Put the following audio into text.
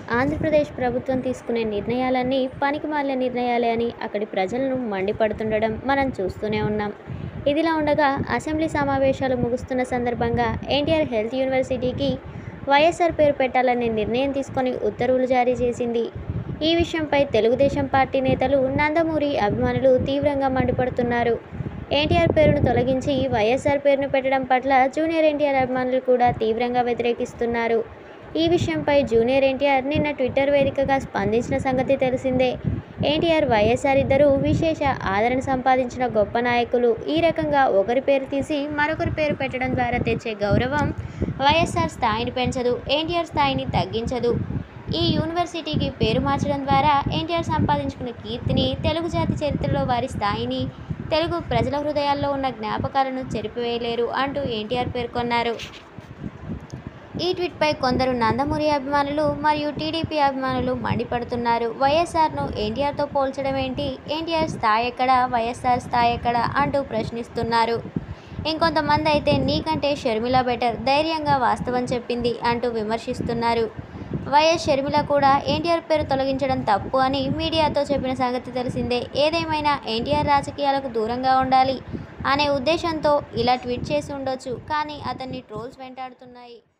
ఆంధ్రప్రదేశ్ ప్రభుత్వం తీసుకునే నిర్ణయాలన్నీ పనికిమాలిన నిర్ణయాలే అని అక్కడి ప్రజలను మండిపడుతుండడం మనం చూస్తూనే ఉన్నాం. ఇదిలా ఉండగా అసెంబ్లీ సమావేశాలు ముగుస్తున్న సందర్భంగా ఎన్టీఆర్ హెల్త్ యూనివర్సిటీకి వైఎస్ఆర్ పేరు పెట్టాలనే నిర్ణయం తీసుకొని ఉత్తర్వులు జారీ చేసింది. ఈ విషయంపై తెలుగుదేశం పార్టీ నేతలు, నందమూరి అభిమానులు తీవ్రంగా మండిపడుతున్నారు. ఎన్టీఆర్ పేరును తొలగించి వైఎస్ఆర్ పేరును పెట్టడం పట్ల జూనియర్ ఎన్టీఆర్ అభిమానులు కూడా తీవ్రంగా వ్యతిరేకిస్తున్నారు. ఈ విషయంపై జూనియర్ ఎన్టీఆర్ నిన్న ట్విట్టర్ వేదికగా స్పందించిన సంగతి తెలిసిందే. ఎన్టీఆర్, వైఎస్ఆర్ ఇద్దరూ విశేష ఆదరణ సంపాదించిన గొప్ప నాయకులు. ఈ రకంగా ఒకరి పేరు తీసి మరొకరి పేరు పెట్టడం ద్వారా తెచ్చే గౌరవం వైఎస్ఆర్ స్థాయిని పెంచదు, ఎన్టీఆర్ స్థాయిని తగ్గించదు. ఈ యూనివర్సిటీకి పేరు మార్చడం ద్వారా ఎన్టీఆర్ సంపాదించుకున్న కీర్తిని, తెలుగు జాతి చరిత్రలో వారి స్థాయిని, తెలుగు ప్రజల హృదయాల్లో ఉన్న జ్ఞాపకాలను చెరిపివేయలేరు అంటూ ఎన్టీఆర్ పేర్కొన్నారు. ఈ ట్వీట్పై కొందరు నందమూరి అభిమానులు మరియు టీడీపీ అభిమానులు మండిపడుతున్నారు. వైఎస్ఆర్ను ఎన్టీఆర్తో పోల్చడం ఏంటి? ఎన్టీఆర్ స్థాయి ఎక్కడ, వైఎస్ఆర్ స్థాయి ఎక్కడ అంటూ ప్రశ్నిస్తున్నారు. ఇంకొంతమంది అయితే నీకంటే షర్మిల బెటర్, ధైర్యంగా వాస్తవం చెప్పింది అంటూ విమర్శిస్తున్నారు. వైఎస్ షర్మిల కూడా ఎన్టీఆర్ పేరు తొలగించడం తప్పు అని మీడియాతో చెప్పిన సంగతి తెలిసిందే. ఏదేమైనా ఎన్టీఆర్ రాజకీయాలకు దూరంగా ఉండాలి అనే ఉద్దేశంతో ఇలా ట్వీట్ చేసి ఉండొచ్చు. కానీ అతన్ని ట్రోల్స్ వెంటాడుతున్నాయి.